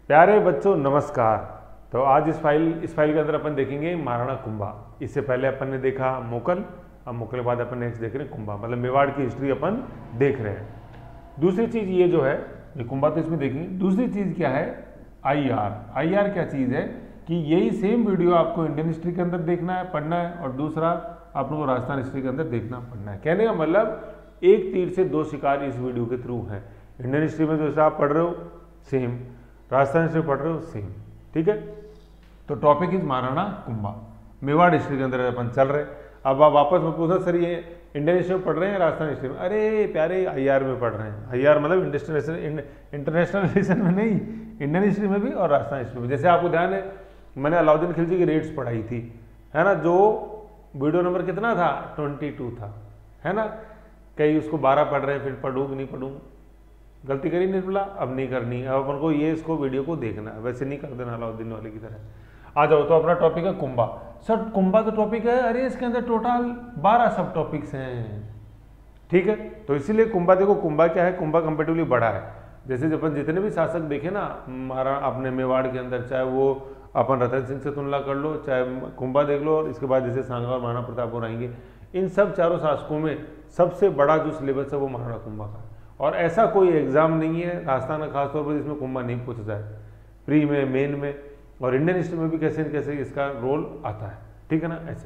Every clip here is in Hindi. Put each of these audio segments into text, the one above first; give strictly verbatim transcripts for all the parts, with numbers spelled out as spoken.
प्यारे बच्चों नमस्कार। तो आज इस फाइल इस फाइल के अंदर अपन देखेंगे महाराणा कुंभा। इससे पहले अपन ने देखा मोकल, अब मोकल के बाद अपन नेक्स्ट देख रहे हैं कुंभा, मतलब मेवाड़ की हिस्ट्री अपन देख रहे हैं। दूसरी चीज ये जो है, ये कुंभा तो इसमें देखेंगे। दूसरी चीज क्या है, आई आर। आई आर क्या चीज है कि यही सेम वीडियो आपको इंडियन हिस्ट्री के अंदर देखना है, पढ़ना है, और दूसरा आप लोगों को राजस्थान हिस्ट्री के अंदर देखना पढ़ना है। कहने का मतलब एक तीर से दो शिकार इस वीडियो के थ्रू है। इंडियन हिस्ट्री में जैसे आप पढ़ रहे हो सेम, राजस्थान हिस्ट्री पढ़ रहे हो सेम, ठीक है। तो topic is Maharana Kumbha, Mewar history के अंदर अपन चल रहे। अब आप वापस में पूछा सर ये इंडियन हिस्ट्री में पढ़ रहे हैं राजस्थान हिस्ट्री में? अरे प्यारे आईआर में पढ़ रहे हैं। आईआर मतलब इंटरनेशनल इंटरनेशनल रिलेशन में नहीं, इंडियन हिस्ट्री में भी और राजस्थान हिस्ट्री में। जैसे आपको ध्यान है मैंने अलाउद्दीन खिलजी की रेट्स पढ़ाई थी, है ना, जो वीडियो नंबर कितना था, ट्वेंटी टू था, है ना। कई उसको बारह पढ़ रहे हैं, फिर पढ़ूँ कि नहीं पढ़ूँ, गलती करी निर्मला, अब नहीं करनी। अब अपन को ये इसको वीडियो को देखना है, वैसे नहीं कर देना अलाउद्दीन वाले की तरह। आ जाओ, तो अपना टॉपिक है कुंभा। सर कुंभा तो टॉपिक है, अरे इसके अंदर टोटल बारह सब टॉपिक्स हैं, ठीक है। तो इसीलिए कुंभा, देखो कुंभा क्या है, कुंभा कंपेटिवली बड़ा है। जैसे अपन जितने भी शासक देखे ना हमारा अपने मेवाड़ के अंदर, चाहे वो अपन रतन सिंह से तुलना कर लो, चाहे कुंभा देख लो, और इसके बाद जैसे सांगा और महाराणा प्रताप और आएंगे, इन सब चारों शासकों में सबसे बड़ा जो सिलेबस है वो महाराणा कुंभा का है। और ऐसा कोई एग्जाम नहीं है राजस्थान का खासतौर पर जिसमें कुंभा नहीं पूछा जाए, प्री में, मेन में, और इंडियन हिस्ट्री में भी कैसे न कैसे इसका रोल आता है, ठीक है ना। ऐसे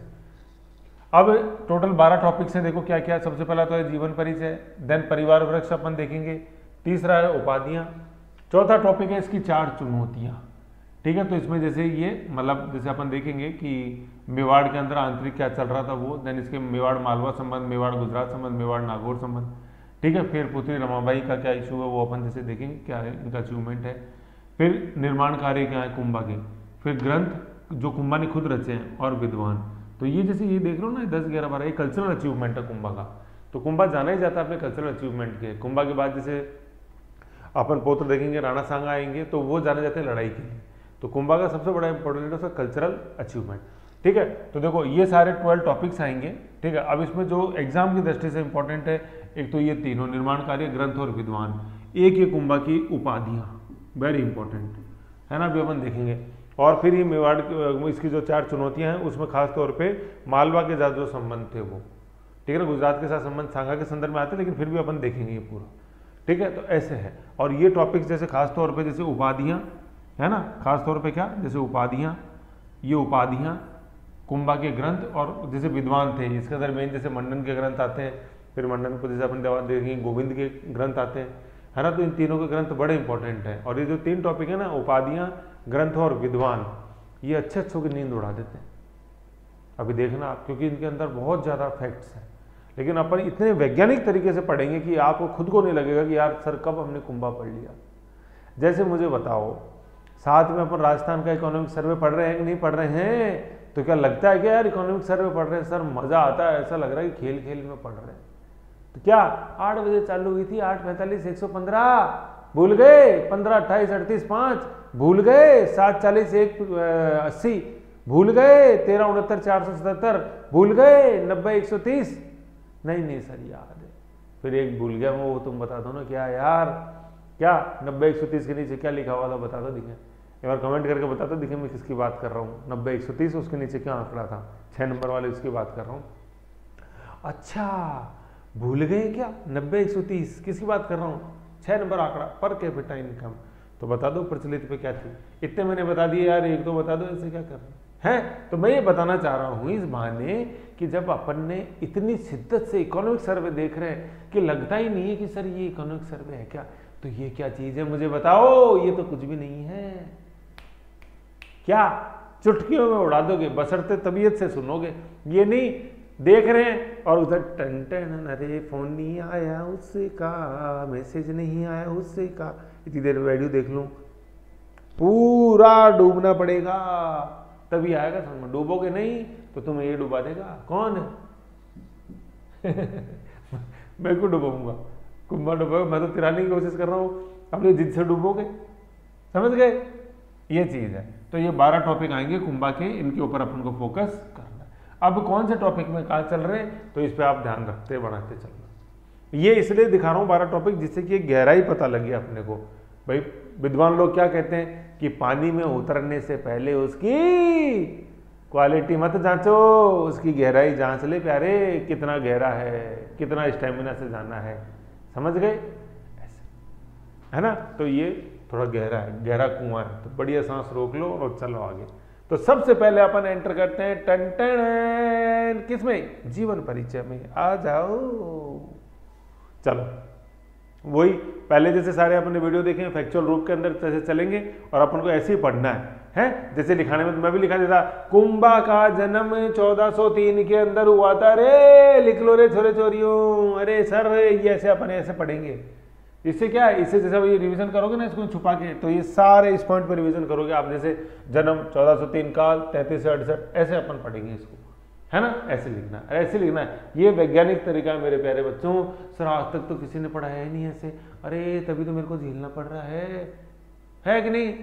अब टोटल बारह टॉपिक्स हैं, देखो क्या क्या। सबसे पहला तो है जीवन परिचय, देन परिवार वृक्ष अपन देखेंगे, तीसरा है उपाधियां, चौथा टॉपिक है इसकी चार चुनौतियां, ठीक है। तो इसमें जैसे ये मतलब जैसे अपन देखेंगे कि मेवाड़ के अंदर आंतरिक क्या चल रहा था वो, देन इसके मेवाड़ मालवा संबंध, मेवाड़ गुजरात संबंध, मेवाड़ नागौर संबंध, ठीक है। फिर पुत्री रमाबाई का क्या इशू है वो अपन जैसे देखेंगे क्या है इनका अचीवमेंट है। फिर निर्माण कार्य क्या है कुंभा के, फिर ग्रंथ जो कुंभा ने खुद रचे हैं, और विद्वान। तो ये जैसे ये देख लो ना दस ग्यारह बारह, ये कल्चरल अचीवमेंट है कुंभा का। तो कुंभा जाना ही जाता है अपने कल्चरल अचीवमेंट के। कुंभा के बाद जैसे अपन पौत्र देखेंगे, राणा सांगा आएंगे, तो वो जाने जाते हैं लड़ाई के लिए। तो कुंभा का सबसे बड़ा इंपॉर्टेंट है उसका कल्चरल अचीवमेंट, ठीक है। तो देखो ये सारे ट्वेल्व टॉपिक्स आएंगे, ठीक है। अब इसमें जो एग्जाम की दृष्टि से इंपॉर्टेंट है, एक तो ये तीनों निर्माण कार्य, ग्रंथ और विद्वान, एक ये कुंभा की उपाधियां, वेरी इंपॉर्टेंट है ना, अभी अपन देखेंगे। और फिर ये मेवाड़ की इसकी जो चार चुनौतियां हैं उसमें खास तौर पे मालवा के साथ जो संबंध थे वो, ठीक है ना, गुजरात के साथ संबंध सांगा के संदर्भ में आते हैं, लेकिन फिर भी अपन देखेंगे ये पूरा, ठीक है। तो ऐसे है। और ये टॉपिक्स जैसे खास तौर पे जैसे उपाधियां है ना, खास तौर पे क्या, जैसे उपाधियां, ये उपाधियां, कुंभा के ग्रंथ, और जैसे विद्वान थे इसके अंदर मेन जैसे मंडन के ग्रंथ आते हैं, फिर मंडन को जैसे अपन देखेंगे गोविंद के ग्रंथ आते हैं, है ना। तो इन तीनों के ग्रंथ बड़े इंपॉर्टेंट हैं। और ये जो तीन टॉपिक है ना, उपाधियां, ग्रंथ और विद्वान, ये अच्छे अच्छों की नींद उड़ा देते हैं। अभी देखना आप, क्योंकि इनके अंदर बहुत ज़्यादा फैक्ट्स हैं, लेकिन अपन इतने वैज्ञानिक तरीके से पढ़ेंगे कि आपको खुद को नहीं लगेगा कि यार सर कब हमने कुंभा पढ़ लिया। जैसे मुझे बताओ, साथ में अपन राजस्थान का इकोनॉमिक सर्वे पढ़ रहे हैं कि नहीं पढ़ रहे हैं, तो क्या लगता है कि यार इकोनॉमिक सर्वे पढ़ रहे हैं सर मजा आता है, ऐसा लग रहा है कि खेल खेल में पढ़ रहे हैं। तो क्या आठ बजे चालू हुई थी, आठ पैंतालीस एक सौ पंद्रह भूल गए, पंद्रह अट्ठाईस अड़तीस पाँच भूल गए, सात चालीस एक अस्सी भूल गए, तेरह उनहत्तर चार सौ सतहत्तर भूल गए, नब्बे एक सौ तीस नहीं नहीं सर याद है। फिर एक भूल गया वो, तुम बता दो ना क्या यार, क्या नब्बे एक सौ तीस के नीचे क्या लिखा हुआ था, बता दो दिखे, एक बार कमेंट करके बता दो दिखे मैं किसकी बात कर रहा हूँ। नब्बे एक सौ तीस उसके नीचे क्या आंकड़ा था, छः नंबर वाले उसकी बात कर रहा हूँ। अच्छा भूल गए क्या, नब्बे एक सौ तीस किसकी बात कर रहा हूँ, छः नंबर आंकड़ा, पर कैपिटा इनकम। तो बता दो प्रचलित पे क्या थी, इतने मैंने बता दिए यार, एक तो बता दो, ऐसे क्या कर रहे हैं। तो मैं ये बताना चाह रहा हूँ इस बहाने कि जब अपन ने इतनी शिद्दत से इकोनॉमिक सर्वे देख रहे हैं कि लगता ही नहीं है कि सर ये इकोनॉमिक सर्वे है क्या, तो ये क्या चीज़ है मुझे बताओ, ये तो कुछ भी नहीं है। क्या चुटकियों में उड़ा दोगे, बशर्ते तबीयत से सुनोगे, ये नहीं देख रहे हैं और उधर टन टन, अरे फोन नहीं आया उससे का, मैसेज नहीं आया उससे का, इतनी देर वीडियो देख लूं, पूरा डूबना पड़ेगा तभी आएगा समझ। डूबोगे नहीं तो तुम्हें ये डुबा देगा, कौन है मैं क्यों डुबाऊंगा, कुंभा डुबोगे, मैं तो तिराने की कोशिश कर रहा हूँ, अपनी जिद से डूबोगे, समझ गए, ये चीज़ है। तो ये बारह टॉपिक आएंगे कुंभा के, इनके ऊपर अपन को फोकस करना है। अब कौन से टॉपिक में कहाँ चल रहे हैं, तो इस पर आप ध्यान रखते बढ़ाते चलना। ये इसलिए दिखा रहा हूँ बारह टॉपिक, जिससे कि गहराई पता लगे अपने को। भाई विद्वान लोग क्या कहते हैं कि पानी में उतरने से पहले उसकी क्वालिटी मत जांचो, उसकी गहराई जांच ले प्यारे, कितना गहरा है, कितना स्टेमिना से जाना है, समझ गए, ऐसे है ना। तो ये थोड़ा गहरा है, गहरा कुआं है, तो बढ़िया सांस रोक लो और चलो आगे। तो सबसे पहले अपन एंटर करते हैं टन टन किसमें, जीवन परिचय में, आ जाओ। चलो वही पहले जैसे सारे अपने वीडियो देखें, फैक्चुअल रूप के अंदर जैसे चलेंगे और अपन को ऐसे ही पढ़ना है, है? जैसे लिखाने में तो मैं भी लिखा देता, कुंभा का जन्म चौदह सौ तीन के अंदर हुआ था रे, लिख लो रे छोरे चोरियों। अरे सर ये ऐसे अपन ऐसे पढ़ेंगे, इससे क्या है, इससे जैसे ये रिवीजन करोगे ना इसको छुपा के, तो ये सारे इस पॉइंट पर रिवीजन करोगे आप। जैसे जन्म चौदह सौ तीन काल तैंतीस से अड़सठ, ऐसे अपन पढ़ेंगे इसको, है ना, ऐसे लिखना है, ऐसे लिखना है। ये वैज्ञानिक तरीका है मेरे प्यारे बच्चों। सर आज तक तो किसी ने पढ़ाया ही नहीं ऐसे, अरे तभी तो मेरे को झेलना पड़ रहा है, है कि नहीं?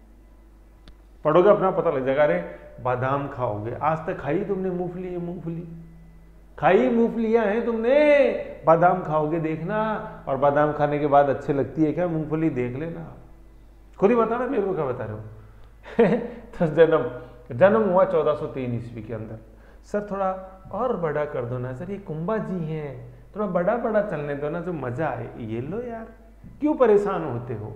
पढ़ोगे अपना पता लग जाएगा। अरे बादाम खाओगे, आज तक खाई तुमने मूंगफली, मूंगफली खाई, मूंगफलियां हैं तुमने, बादाम खाओगे देखना, और बादाम खाने के बाद अच्छे लगती है क्या मूंगफली, देख लेना, खुद ही बताना मेरे को क्या बता रहे हो। तो जन्म जन्म हुआ चौदह सौ तीन ईस्वी के अंदर। सर थोड़ा और बड़ा कर दो ना सर, ये कुंभा जी हैं, थोड़ा बड़ा बड़ा चलने दो ना, जो मजा आए। ये लो यार, क्यों परेशान होते हो,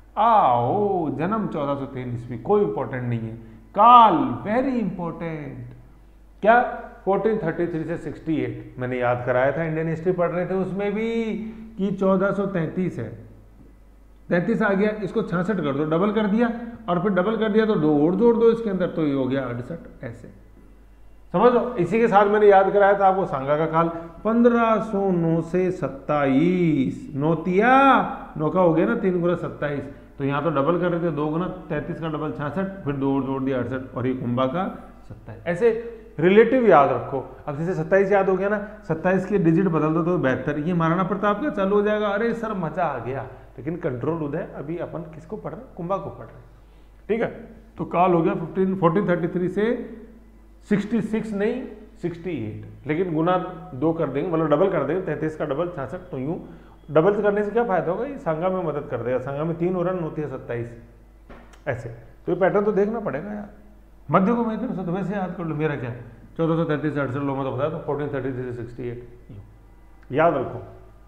आओ। जन्म चौदह सौ तीन ईस्वी, कोई इंपॉर्टेंट नहीं है। काल वेरी इंपॉर्टेंट, क्या चौदह सौ तैंतीस से अड़सठ, मैंने याद कराया था, इंडियन हिस्ट्री पढ़ रहे थे उसमें भी कि चौदह सौ तैंतीस है, तैंतीस आ गया, इसको छियासठ कर दो, डबल कर दिया, और फिर डबल कर दिया तो दो और जोड़ दो इसके अंदर, तो ये हो गया अड़सठ, ऐसे समझ लो। इसी के साथ मैंने याद कराया था आपको सांगा का काल पंद्रह सौ नौ से सत्ताईस, नौतिया नौ का हो गया ना, तीन गुना सत्ताईस, तो यहाँ तो डबल कर रहे थे, दो गुना तैंतीस का डबल छियासठ, फिर दो और जोड़ दिया अड़सठ, और ये कुंभा का सत्ताईस, ऐसे रिलेटिव याद रखो। अब जैसे सत्ताईस याद हो गया ना, सत्ताईस के डिजिट बदल दो तो बहत्तर, ये महाराणा प्रताप का चालू हो जाएगा। अरे सर मजा आ गया, लेकिन कंट्रोल उदय, अभी अपन किसको पढ़ रहे हैं, कुंभा को पढ़ रहे हैं, ठीक है। तो काल हो गया फिफ्टीन फोर्टीन थर्टी थ्री से सिक्सटी सिक्स नहीं सिक्सटी एट, लेकिन गुना दो कर देंगे, मतलब डबल कर देंगे, तैंतीस का डबल छियासठ, तो यूं डबल करने से क्या फायदा होगा, ये सांगा में मदद कर देगा। सांगा में तीन हो रहा है, नौती है सत्ताईस, ऐसे। तो ये पैटर्न तो देखना पड़ेगा यार, मध्य को मैं तो वैसे याद कर लो, मेरा क्या है चौदह सौ तैंतीस से अड़सठ लो, मैं तो बताया तो फोर्टीन थर्टी थ्री से सिक्सटी एट, याद रखो।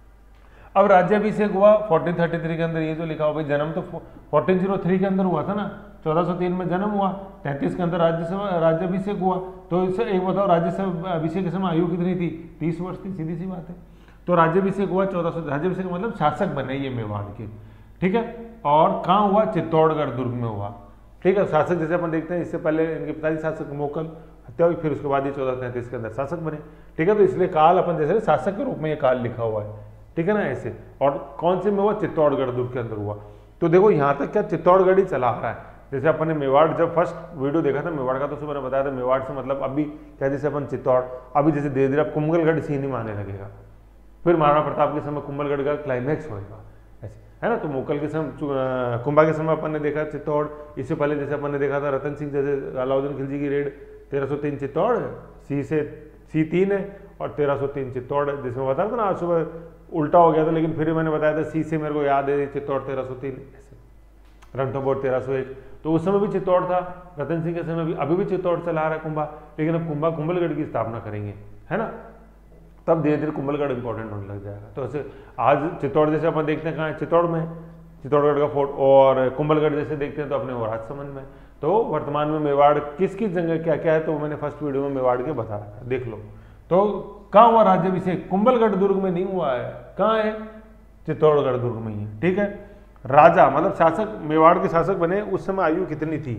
अब राज्याभिषेक हुआ फोर्टीन थर्टी थ्री के अंदर, ये जो लिखा हो भाई, जन्म तो फोर्टीन जीरो थ्री के अंदर हुआ था ना, चौदह सौ तीन में जन्म हुआ, तैंतीस के अंदर राज्यसभा राज्याभिषेक हुआ, तो इससे एक बताओ राज्यसभा अभिषेक के समय आयु कितनी थी, तीस वर्ष थी, सीधी सी बात है। तो राज्याभिषेक हुआ चौदह सौ, राज्याभिषेक मतलब शासक बने ये मेवाड़ के, ठीक है। और कहाँ हुआ, चित्तौड़गढ़ दुर्ग में हुआ, ठीक है। शासक जैसे अपन देखते हैं, इससे पहले इनके पिताजी शासक मोकल हत्या हुई, फिर उसके बाद ये चौदह तैंतीस के अंदर शासक बने, ठीक है। तो इसलिए काल अपन जैसे शासक के रूप में ये काल लिखा हुआ है, ठीक है ना, ऐसे। और कौन से में हुआ, चित्तौड़गढ़ दुर्ग के अंदर हुआ। तो देखो यहाँ तक क्या चित्तौड़गढ़ ही चला आ रहा है। जैसे अपन ने मेवाड़ जब फर्स्ट वीडियो देखा था मेवाड़ का, तो उसमें मैंने बताया था मेवाड़ से मतलब अभी क्या, जैसे अपन चित्तौड़, अभी जैसे धीरे धीरे अब कुंभलगढ़ सीन ही मानने लगेगा, फिर महाराणा प्रताप के समय कुंभलगढ़ का क्लाइमैक्स होएगा, ऐसे है ना। तो मोकल के समय, कुंभा के समय अपन ने देखा चित्तौड़, इससे पहले जैसे अपन ने देखा था रतन सिंह, जैसे अलाउद्दीन खिलजी की रेड तेरह सौ तीन चित्तौड़, सी से सी तीन है और तेरह सौ तीन चित्तौड़ है, जिसमें बताया था ना आज सुबह उल्टा हो गया था, लेकिन फिर मैंने बताया था सी से मेरे को याद है, चित्तौड़ तेरह सौ तीन, ऐसे रणथंभौर तेरह सौ एक, तो उस समय भी चित्तौड़ था, रतन सिंह के समय भी, अभी भी चित्तौड़ चला रहा है कुंभा, लेकिन अब कुंभा कुंभलगढ़ की स्थापना करेंगे, है ना, तब धीरे धीरे कुंभलगढ़ इंपॉर्टेंट होने लग जाएगा। तो ऐसे आज चित्तौड़ जैसे अपन देखते हैं कहाँ है, चित्तौड़ में, चित्तौड़गढ़ का फोर्ट, और कुंभलगढ़ जैसे देखते हैं तो अपने वो राजसमंद में। तो वर्तमान में मेवाड़ किस किस जगह क्या क्या है, तो मैंने फर्स्ट वीडियो में मेवाड़ के बता रखा है, देख लो। तो कहाँ हुआ राज्याभिषेक, कुंभलगढ़ दुर्ग में नहीं हुआ है, कहाँ है, चित्तौड़गढ़ दुर्ग में ही है, ठीक है। राजा मतलब शासक, मेवाड़ के शासक बने उस समय आयु कितनी थी,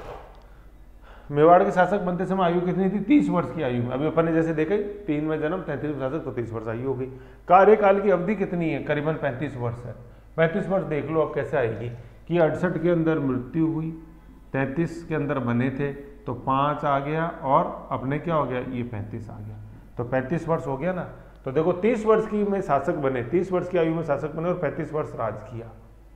मेवाड़ के शासक बनते समय आयु कितनी थी, तीस वर्ष की आयु में। अभी अपन ने जैसे देखा तीन में जन्म, तैंतीस में शासक, तो तीस वर्ष आयु हो गई। कार्यकाल की अवधि कितनी है, करीबन पैंतीस वर्ष है। पैंतीस वर्ष देख लो अब कैसे आएगी कि अड़सठ के अंदर मृत्यु हुई, तैंतीस के अंदर बने थे, तो पाँच आ गया, और अपने क्या हो गया, ये पैंतीस आ गया, तो पैंतीस वर्ष हो गया ना। तो देखो तीस वर्ष की में शासक बने, तीस वर्ष की आयु में शासक बने और पैंतीस वर्ष राज किया,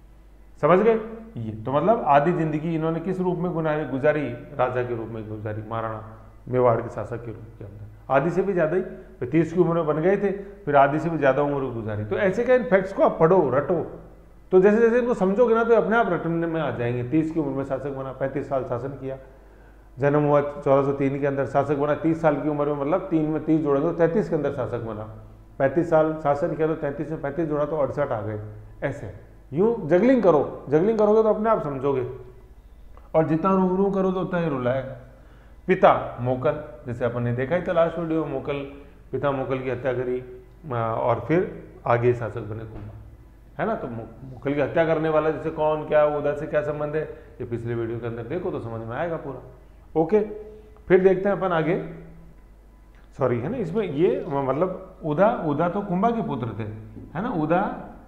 समझ गए ये। तो मतलब आधी जिंदगी इन्होंने किस रूप में गुजारी, राजा के रूप में गुजारी, महाराणा मेवाड़ के शासक के रूप के अंदर, आधी से भी ज्यादा ही, तीस की उम्र में बन गए थे, फिर आधी से भी ज्यादा उम्र गुजारी। तो ऐसे क्या इन फैक्ट्स को आप पढ़ो, रटो, तो जैसे जैसे इनको समझोगे ना तो अपने आप रटने में आ जाएंगे। तीस की उम्र में शासक बना, पैंतीस साल शासन किया, जन्म हुआ चौदह सौ तीन के अंदर, शासक बना तीस साल की उम्र में, मतलब तीन में तीस जोड़ेंगे तो तैंतीस के अंदर शासक बना, पैंतीस साल शासन किया तो तैंतीस में पैंतीस जोड़ा तो अड़सठ आ गए। ऐसे यूं जगलिंग करो, जगलिंग करोगे तो अपने आप समझोगे, और जितना रू रू करोगे उतना ही रुलाएगा। पिता मोकल, जैसे अपन ने देखा ही था लास्ट वीडियो, मोकल पिता मोकल की हत्या करी और फिर आगे शासक बने कुंभा, है ना। तो मोकल की हत्या करने वाला जैसे कौन, क्या, उधर से क्या संबंध है, ये पिछले वीडियो के अंदर देखो तो समझ में आएगा पूरा। ओके, फिर देखते हैं अपन आगे, सॉरी है ना, इसमें ये मतलब उदा उदा तो कुंभा के पुत्र थे, है ना, उदा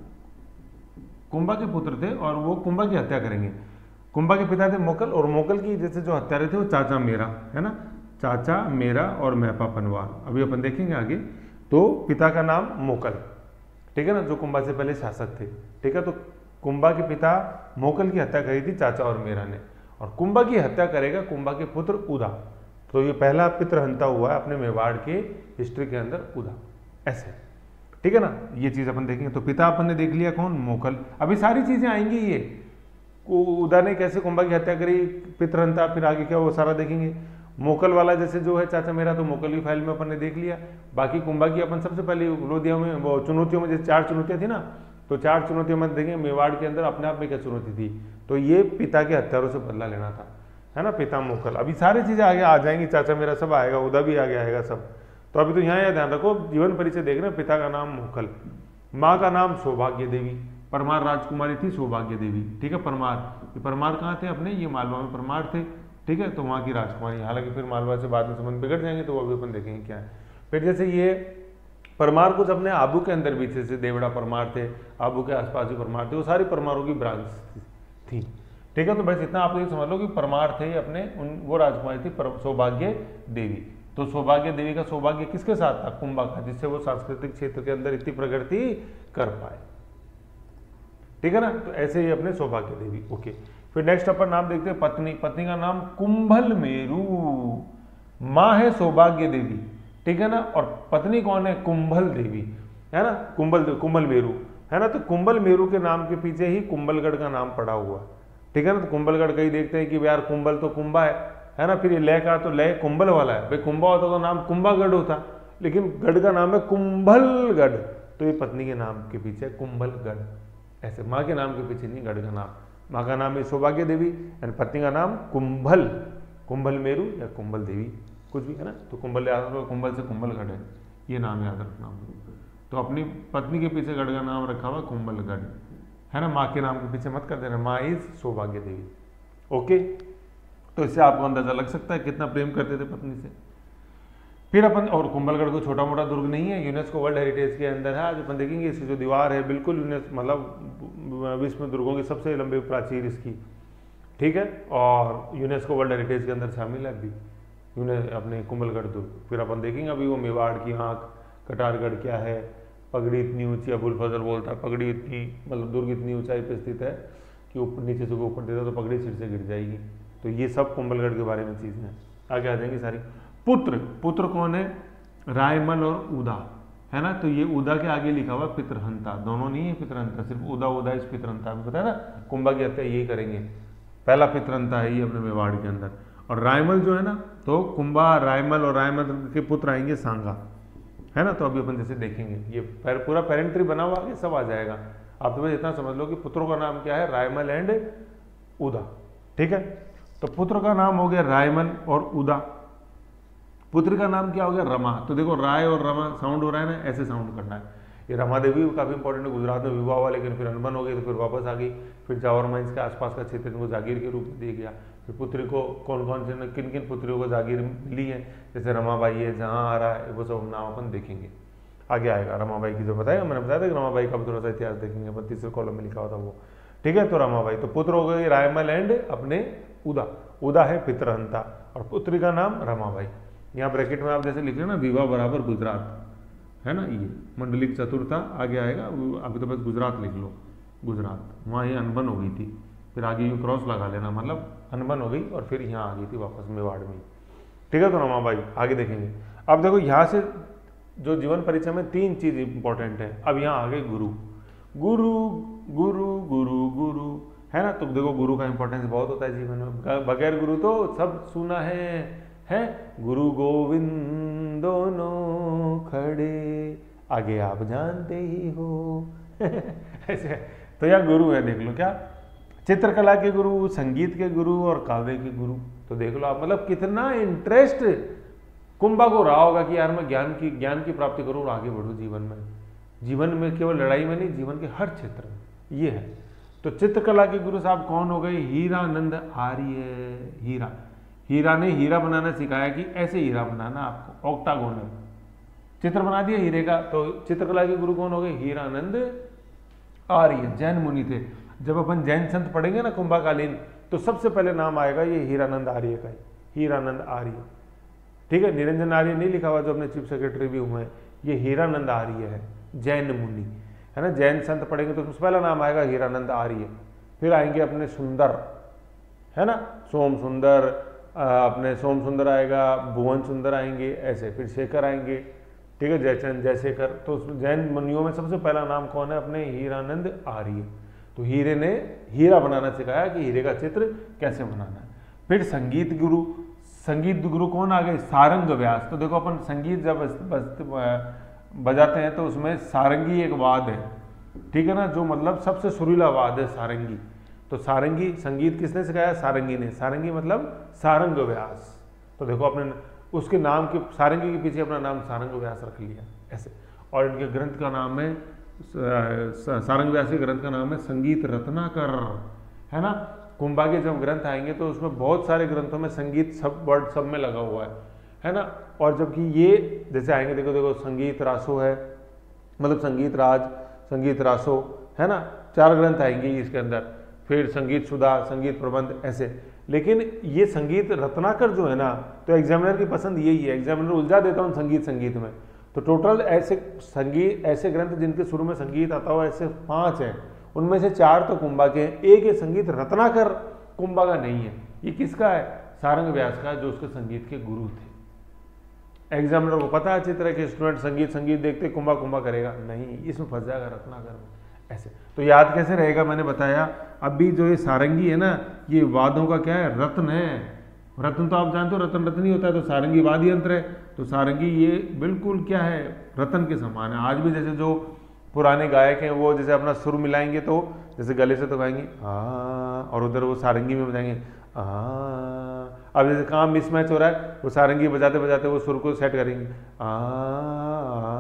कुंभा के पुत्र थे और वो कुंभा की हत्या करेंगे। कुंभा के पिता थे मोकल, और मोकल की जैसे जो हत्यारे थे वो चाचा मेरा, है ना, चाचा मेरा और महपा पनवार, अभी अपन देखेंगे आगे। तो पिता का नाम मोकल, ठीक है ना, जो कुंभा से पहले शासक थे, ठीक है। तो कुंभा के पिता मोकल की हत्या करी थी चाचा और मेरा ने, और कुंभा की हत्या करेगा कुंभा के पुत्र उदा। तो ये पहला पितृहंता हुआ है अपने मेवाड़ के हिस्ट्री के अंदर, उदा, ऐसे, ठीक है ना। ये चीज अपन देखेंगे। तो पिता अपन ने देख लिया कौन, मोकल। अभी सारी चीजें आएंगी, ये उदा ने कैसे कुंभा की हत्या करी, पितृहंता, फिर आगे क्या वो सारा देखेंगे। मोकल वाला जैसे जो है चाचा मेरा, तो मोकल की फाइल में अपन ने देख लिया। बाकी कुंभा की अपन सबसे पहले विरोधियों में, वो चुनौतियों में जैसे चार चुनौतियां थी ना, तो चार चुनौतियों में देखेंगे मेवाड़ के अंदर अपने आप में क्या चुनौती थी, तो ये पिता के हत्यारों से बदला लेना था, है ना, पिता मोकल। अभी सारी चीजें आगे आ जाएंगी, चाचा मेरा सब आएगा, उदा भी आगे आएगा सब। तो अभी तो यहाँ यह ध्यान रखो, जीवन परिचय देख रहे हैं, पिता का नाम मोकल, माँ का नाम सौभाग्य देवी, परमार राजकुमारी थी सौभाग्य देवी, ठीक है। परमार, ये परमार कहाँ थे अपने, ये मालवा में परमार थे, ठीक है। तो वहाँ की राजकुमारी, हालांकि फिर मालवा से बाद में संबंध बिगड़ जाएंगे, तो वो अभी अपन देखेंगे क्या है। फिर जैसे ये परमार कुछ अपने आबू के अंदर भी थे, जैसे देवड़ा परमार थे, आबू के आसपास भी परमार थे, वो सारी परमारों की ब्रांच थी, ठीक है। तो बस इतना आप ये समझ लो कि परमार थे अपने, उन वो राजकुमारी थी सौभाग्य देवी। तो सौभाग्य देवी का सौभाग्य किसके साथ था, कुंभा का, जिससे वो सांस्कृतिक क्षेत्र के अंदर इतनी प्रगति कर पाए, ठीक है ना। तो ऐसे ही अपने सौभाग्य देवी। ओके, फिर नेक्स्ट अपन नाम देखते हैं पत्नी। पत्नी का नाम कुंभल मेरू, माँ है सौभाग्य देवी, ठीक है ना, और पत्नी कौन है, कुंभल देवी, है ना, कुंभल कुंभल मेरू, है ना। तो कुंभल मेरू के नाम के पीछे ही कुंभलगढ़ का नाम पड़ा हुआ, ठीक है ना। तो कुंभलगढ़ का ही देखते हैं कि यार कुंभल तो कुंभा है, है ना। फिर ये लय का तो लय कुंभल वाला है, भाई कुंभा होता तो नाम कुंभागढ़ होता, लेकिन गढ़ का नाम है कुंभलगढ़, तो ये पत्नी के नाम के पीछे कुंभलगढ़, ऐसे, माँ के नाम के पीछे नहीं गढ़ का नाम। माँ का नाम है सौभाग्य देवी एंड पत्नी का नाम कुंभल, कुंभल मेरू या कुंभल देवी, कुछ भी, है ना। तो कुंभल याद रखो, कुंभल से कुंभलगढ़ है, ये नाम याद रखना। तो अपनी पत्नी के पीछे गढ़ का नाम रखा हुआ कुंभलगढ़, है ना। माँ के नाम के पीछे मत कर देना, माँ इज सौभाग्य देवी। ओके, तो इससे आपको अंदाजा लग सकता है कितना प्रेम करते थे पत्नी से। फिर अपन, और कुंभलगढ़ को छोटा मोटा दुर्ग नहीं है, यूनेस्को वर्ल्ड हेरिटेज के अंदर है। आज अपन देखेंगे इसकी जो दीवार है बिल्कुल यूनेस मतलब विश्व में दुर्गों की सबसे लंबी प्राचीर इसकी, ठीक है, और यूनेस्को वर्ल्ड हेरिटेज के अंदर शामिल है अभी यूने अपने कुंभलगढ़ दुर्ग। फिर अपन देखेंगे अभी वो मेवाड़ की आँख, कटारगढ़ क्या है, पगड़ी इतनी ऊंची, अबुल फजल बोलता है पगड़ी इतनी, मतलब दुर्ग इतनी ऊंचाई पर स्थित है कि ऊपर नीचे से ऊपर देता तो पगड़ी सिर से गिर जाएगी। तो ये सब कुंभलगढ़ के बारे में चीज़ें हैं, आगे आ जाएंगी सारी। पुत्र, पुत्र कौन है, रायमल और उदा, है ना। तो ये उदा के आगे लिखा हुआ पितृहंता, दोनों नहीं है पितृहंता, सिर्फ उदा उदा इस पितृहंता में, पता है ना, कुंभा की हत्या यही करेंगे, पहला पितृहंता है ये अपने मेवाड़ के अंदर। और रायमल जो है ना, तो कुंभा, रायमल और रायमल के पुत्र आएंगे सांगा, है ना। तो अभी अपन जैसे देखेंगे ये पूरा पेरेंट ट्री बना हुआ आगे सब आ जाएगा। आप तो बस इतना समझ लो कि पुत्रों का नाम क्या है, रायमल एंड उदा, ठीक है। तो पुत्र का नाम हो गया रायमल और उदा, पुत्र का नाम क्या हो गया, रमा। तो देखो राय और रमा साउंड हो रहा है ना, ऐसे साउंड करना है। ये रमा देवी काफ़ी इंपॉर्टेंट है, गुजरात में विवाह हुआ लेकिन फिर अनबन हो गई तो फिर वापस आ गई। फिर जावर माइंस के आसपास का क्षेत्र इनको जागीर के रूप में दिया गया। फिर पुत्री को कौन कौन से किन किन पुत्रियों को जागीर मिली है, जैसे रमाबाई है, जहाँ आ रहा है, वो सब नाम अपन देखेंगे, आगे आएगा। रमाबाई की जो बताया मैंने बताया था कि रमाबाई का थोड़ा सा इतिहास देखेंगे अपन, तीसरे कॉलम में लिखा हुआ था वो, ठीक है। तो रमाबाई, तो पुत्र हो गए रायमल एंड अपने उदा, उदा है पितृहंता और पुत्री का नाम रमाबाई। यहाँ ब्रैकेट में आप जैसे लिख रहे हैं ना, विवाह बराबर गुजरात, है ना, ये मंडलिक चतुर्था आगे आएगा, अभी तो बस गुजरात लिख लो, गुजरात, वहाँ ये अनबन हो गई थी, फिर आगे यू क्रॉस लगा लेना, मतलब अनबन हो गई और फिर यहाँ आ गई थी वापस मेवाड़ में, ठीक है। तो रमाबाई आगे देखेंगे। अब देखो यहाँ से जो जीवन परिचय में तीन चीज इंपॉर्टेंट है। अब यहाँ आ गए गुरु। गुरु गुरु गुरु गुरु, है ना। तो देखो गुरु का इंपॉर्टेंस बहुत होता है जीवन में, बगैर गुरु तो सब सुना है है गुरु गोविंद दोनों खड़े, आगे आप जानते ही हो ऐसे। तो यह गुरु है, देख लो क्या, चित्रकला के गुरु, संगीत के गुरु और काव्य के गुरु। तो देख लो आप, मतलब कितना इंटरेस्ट कुंभा को रहा होगा कि यार मैं ज्ञान की ज्ञान की प्राप्ति करूं और आगे बढ़ूं जीवन में। जीवन में केवल लड़ाई में नहीं, जीवन के हर क्षेत्र में ये है। तो चित्रकला के गुरु साहब कौन हो गए? हीरानंद आर्य। हीरा हीरा ने हीरा बनाना सिखाया कि ऐसे हीरा बनाना आपको, ऑक्टागोनल चित्र बना दिया हीरे का। तो चित्रकला के गुरु कौन हो गए? हीरानंद आर्य, जैन मुनि थे। जब अपन जैन संत पढ़ेंगे ना कुंभाकालीन, तो सबसे पहले नाम आएगा ये हीरानंद आर्य का, हीरानंद आर्य, ठीक है। निरंजन आर्य नहीं लिखा हुआ जो अपने चीफ सेक्रेटरी भी हुए हैं, ये हीरानंद आर्य है, जैन मुनि, है ना। जैन संत पढ़ेंगे तो सबसे पहला नाम आएगा हीरानंद आर्य। फिर आएंगे अपने सुंदर, है ना, सोम सुंदर, अपने सोम सुंदर आएगा, भुवन सुंदर आएंगे, ऐसे। फिर शेखर आएंगे, ठीक है, जयचंद, जयशेखर। तो जैन मुनियों में सबसे पहला नाम कौन है? अपने हीरानंद आर्य। तो हीरे ने हीरा बनाना सिखाया कि हीरे का चित्र कैसे बनाना है। फिर संगीत गुरु, संगीत गुरु कौन आ गए? सारंग व्यास। तो देखो अपन संगीत जब बजाते हैं तो उसमें सारंगी एक वाद है, ठीक है ना, जो मतलब सबसे सुरीला वाद है सारंगी। तो सारंगी संगीत किसने सिखाया? सारंगी ने। सारंगी मतलब सारंग व्यास। तो देखो अपने उसके नाम के, सारंगी के पीछे अपना नाम सारंग व्यास रख लिया ऐसे। और इनके ग्रंथ का नाम है, सारंग व्यास के ग्रंथ का नाम है संगीत रत्नाकर, है ना। कुंभा के जब ग्रंथ आएंगे तो उसमें बहुत सारे ग्रंथों में संगीत सब वर्ड सब में लगा हुआ है, है ना। और जबकि ये जैसे आएंगे, देखो देखो संगीत रासो है, मतलब संगीत राज, संगीत रासो, है ना, चार ग्रंथ आएंगे इसके अंदर। फिर संगीत सुधा, संगीत प्रबंध, ऐसे। लेकिन ये संगीत रत्नाकर जो है ना, तो एग्जामिनर की पसंद यही है, एग्जामिनर उलझा देता हूँ संगीत संगीत में। तो टोटल ऐसे संगीत, ऐसे ग्रंथ जिनके शुरू में संगीत आता हो, ऐसे पांच हैं। उनमें से चार तो कुंभा के हैं, एक ये संगीत रत्नाकर कुंभा का नहीं है। ये किसका है? सारंग व्यास का, जो उसके संगीत के गुरु थे। एग्जामिनर को पता है अच्छी तरह के स्टूडेंट संगीत संगीत देखते कुंभा कुंभा करेगा नहीं, इसमें फंस जाएगा रत्नाकर में, ऐसे। तो याद कैसे रहेगा? मैंने बताया अभी जो ये सारंगी है ना, ये वादों का क्या है? रत्न है। रत्न तो आप जानते हो, रत्न रत्न ही होता है। तो सारंगी वाद यंत्र है। तो सारंगी ये बिल्कुल क्या है? रत्न के समान है। आज भी जैसे जो पुराने गायक हैं वो जैसे अपना सुर मिलाएंगे, तो जैसे गले से तो गाएंगे आ, और उधर वो सारंगी में बजाएंगे आ। अब जैसे काम मिसमैच हो रहा है, वो सारंगी बजाते बजाते वो सुर को सेट करेंगे आ, आ,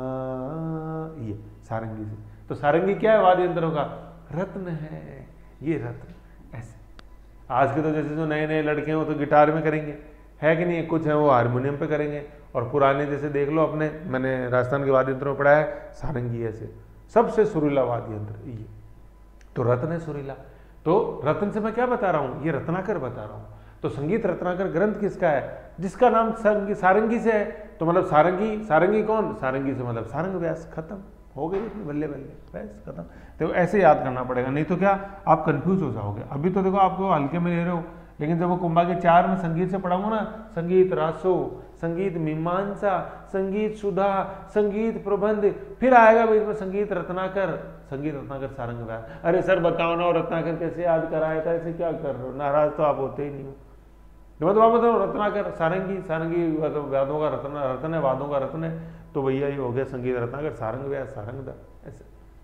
ये सारंगी से। तो सारंगी क्या है? वाद्य यंत्रों का रत्न है, ये रत्न, ऐसे। आज के तो जैसे जो नए नए लड़के हैं वो तो गिटार में करेंगे, है कि नहीं, कुछ है वो हारमोनियम पे करेंगे। और पुराने जैसे देख लो अपने, मैंने राजस्थान के वाद्य यंत्रों में पढ़ा है, सारंगी ऐसे सबसे सुरीला वाद्य यंत्र ये। तो रत्न है सुरीला। तो रत्न से मैं क्या बता रहा हूँ? ये रत्नाकर बता रहा हूँ। तो संगीत रत्नाकर ग्रंथ किसका है? जिसका नाम सारंगी से है। तो मतलब सारंगी, सारंगी कौन? सारंगी से मतलब सारंग व्यास। खत्म हो गई, बल्ले बल्ले, बस खत्म। तो ऐसे याद करना पड़ेगा, नहीं तो क्या आप कंफ्यूज हो जाओगे। अभी तो देखो आपको हल्के में ले रहे हो, लेकिन जब वो कुंभा के चार में संगीत से पढ़ाऊंगा ना, संगीत रासो, संगीत मीमांसा, संगीत सुधा, संगीत प्रबंध, फिर आएगा बीच में संगीत रत्नाकर, संगीत रत्नाकर सारंग व्यास। अरे सर बताओ ना, और रत्नाकर कैसे याद कराया था? ऐसे क्या कर रहे हो? नाराज तो आप होते ही नहीं हो। तो मतलब आप बताओ रत्नाकर सारंगी, सारंगी वादों का रत्न, रत्न है, वादों का रत्न है। तो भैया ये हो गया संगीत रत्नाकर, सारंग व्यास, सारंगदा, ऐसे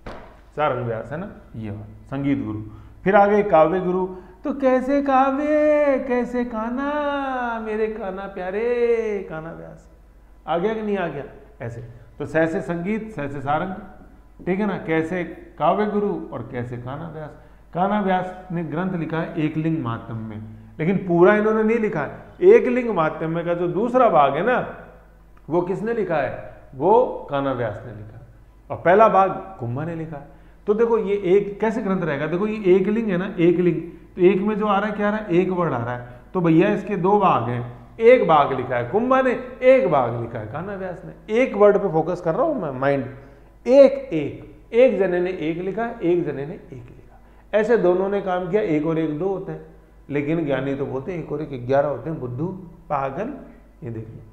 सारंग व्यास, है ना, ये संगीत गुरु। फिर आ गए काव्य गुरु। तो कैसे काव्य, कैसे काना, मेरे काना प्यारे, काना व्यास। आ गया कि नहीं आ गया? ऐसे। तो सैसे संगीत, सैसे सारंग, ठीक है ना। कैसे काव्य गुरु और कैसे काना व्यास। काना व्यास ने ग्रंथ लिखा है एकलिंग महात्म्य में, लेकिन पूरा इन्होंने नहीं लिखा है। एकलिंग महात्म्य का जो दूसरा भाग है ना, वो किसने लिखा है? वो काना व्यास ने लिखा, और पहला भाग कुंभा ने लिखा। तो देखो ये एक कैसे ग्रंथ रहेगा? देखो ये एक लिंग है ना, एक लिंग, तो एक में जो आ रहा है क्या आ रहा है? एक वर्ड आ रहा है। तो भैया इसके दो भाग हैं, एक भाग लिखा है कुंभा ने, एक भाग लिखा है काना व्यास ने। एक वर्ड पे फोकस कर रहा हूं मैं, माइंड। एक एक एक जने ने एक लिखा, एक जने ने एक लिखा, ऐसे दोनों ने काम किया। एक और एक दो होते हैं, लेकिन ज्ञानी तो बोलते हैं एक और एक ग्यारह होते हैं। बुद्धू पागल, ये देख लो